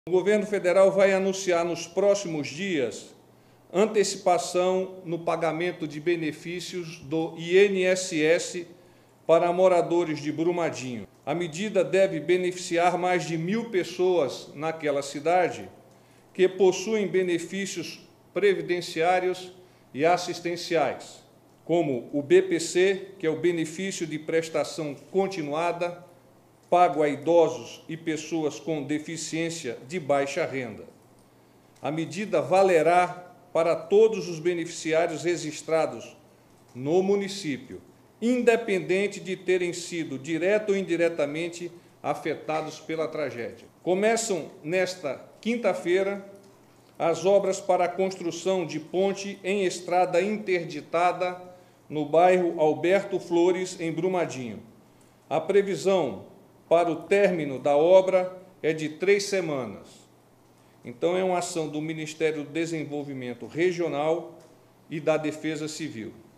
O governo federal vai anunciar nos próximos dias antecipação no pagamento de benefícios do INSS para moradores de Brumadinho. A medida deve beneficiar mais de 1.000 pessoas naquela cidade que possuem benefícios previdenciários e assistenciais, como o BPC, que é o benefício de prestação continuada, pago a idosos e pessoas com deficiência de baixa renda. A medida valerá para todos os beneficiários registrados no município, independente de terem sido direto ou indiretamente afetados pela tragédia. Começam nesta quinta-feira as obras para a construção de ponte em estrada interditada no bairro Alberto Flores, em Brumadinho. A previsão para o término da obra é de 3 semanas. Então, é uma ação do Ministério do Desenvolvimento Regional e da Defesa Civil.